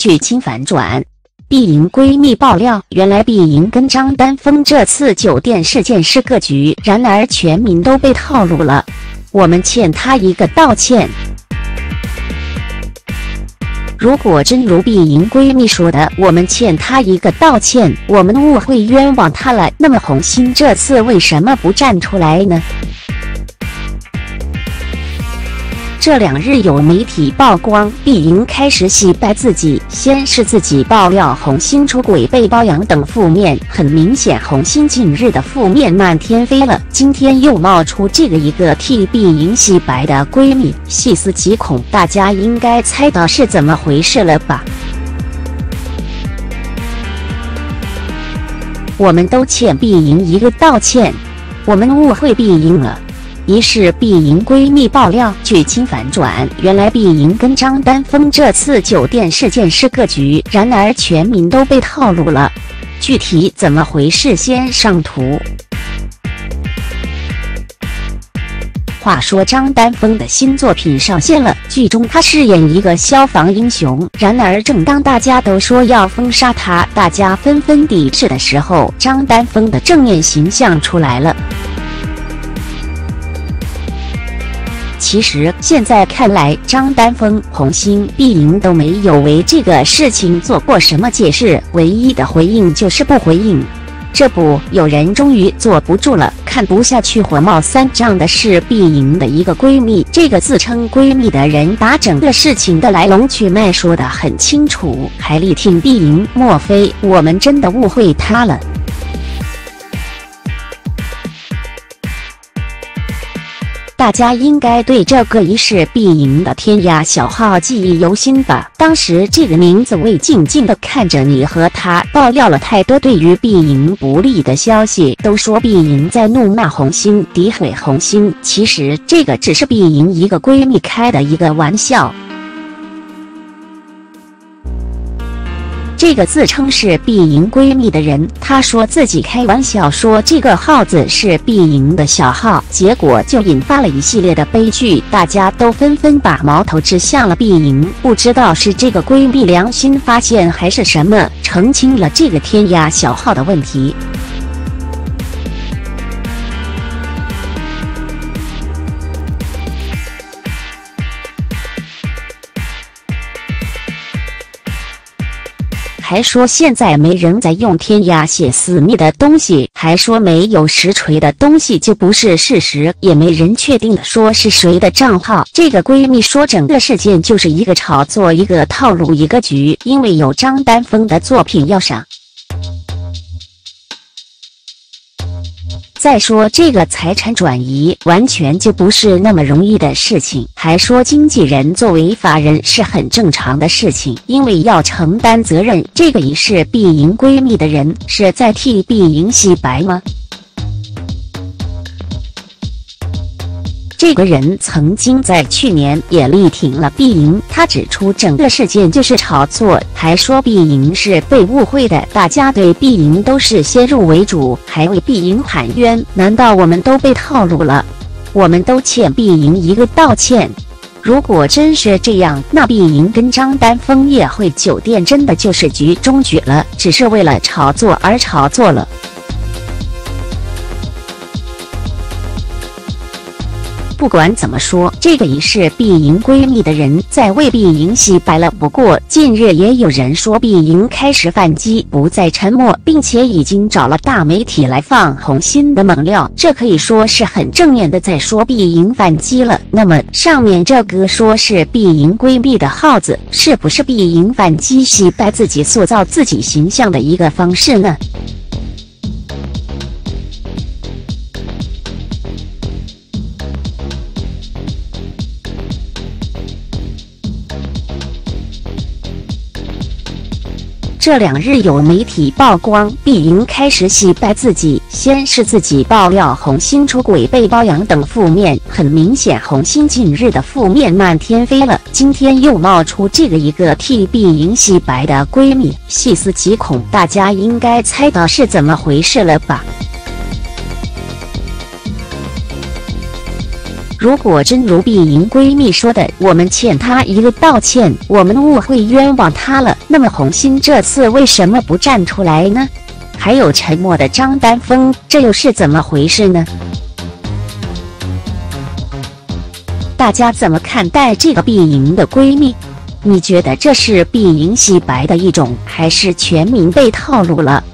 剧情反转。碧莹闺蜜爆料，原来碧莹跟张丹峰这次酒店事件是个局，然而全民都被套路了，我们欠她一个道歉。如果真如碧莹闺蜜说的，我们欠她一个道歉，我们误会冤枉她了，那么红星这次为什么不站出来呢？这2日有媒体曝光，碧莹开始洗白自己，先是自己爆料红星出轨被包养等负面，很明显红星近日的负面漫天飞了。今天又冒出这个一个替碧莹洗白的闺蜜，细思极恐，大家应该猜到是怎么回事了吧？我们都欠碧莹一个道歉，我们误会碧莹了。一是碧莹闺蜜爆料，剧情反转，原来碧莹跟张丹峰这次酒店事件是个局，然而全民都被套路了，具体怎么回事先上图。话说张丹峰的新作品上线了，剧中他饰演一个消防英雄，然而正当大家都说要封杀他，大家纷纷抵制的时候，张丹峰的正面形象出来了。其实现在看来，张丹峰、红星、碧莹都没有为这个事情做过什么解释，唯一的回应就是不回应。这不，有人终于坐不住了，看不下去，火冒三丈的是碧莹的一个闺蜜。这个自称闺蜜的人把整个事情的来龙去脉说得很清楚，还力挺碧莹。莫非我们真的误会她了？大家应该对这个疑是碧莹的天涯小号记忆犹新吧？当时这个名字为静静地看着你和他，爆料了太多对于碧莹不利的消息，都说碧莹在怒骂红星，诋毁红星。其实这个只是碧莹一个闺蜜开的一个玩笑。这个自称是碧莹闺蜜的人，她说自己开玩笑说这个号子是碧莹的小号，结果就引发了一系列的悲剧，大家都纷纷把矛头指向了碧莹，不知道是这个闺蜜良心发现还是什么，澄清了这个天涯小号的问题。还说现在没人在用天涯写私密的东西，还说没有实锤的东西就不是事实，也没人确定的说是谁的账号。这个闺蜜说整个事件就是一个炒作，一个套路，一个局，因为有张丹峰的作品要上。再说这个财产转移完全就不是那么容易的事情，还说经纪人作为法人是很正常的事情，因为要承担责任。这个疑是碧莹闺蜜的人是在替碧莹洗白吗？这个人曾经在去年也力挺了碧莹，他指出整个事件就是炒作，还说碧莹是被误会的，大家对碧莹都是先入为主，还为碧莹喊冤，难道我们都被套路了？我们都欠碧莹一个道歉。如果真是这样，那碧莹跟张丹峰夜会酒店真的就是局中局了，只是为了炒作而炒作了。不管怎么说，这个疑是碧莹闺蜜的人在为碧莹洗白了。不过近日也有人说碧莹开始反击，不再沉默，并且已经找了大媒体来放红星的猛料，这可以说是很正面的在说碧莹反击了。那么上面这个说是碧莹闺蜜的号子，是不是碧莹反击洗白自己、塑造自己形象的一个方式呢？这2日有媒体曝光，碧莹开始洗白自己，先是自己爆料红星出轨被包养等负面，很明显红星近日的负面漫天飞了。今天又冒出这个一个替碧莹洗白的闺蜜，细思极恐，大家应该猜到是怎么回事了吧？ 如果真如碧莹闺蜜说的，我们欠她一个道歉，我们误会冤枉她了，那么红星这次为什么不站出来呢？还有沉默的张丹峰，这又是怎么回事呢？大家怎么看待这个碧莹的闺蜜？你觉得这是碧莹洗白的一种，还是全民被套路了？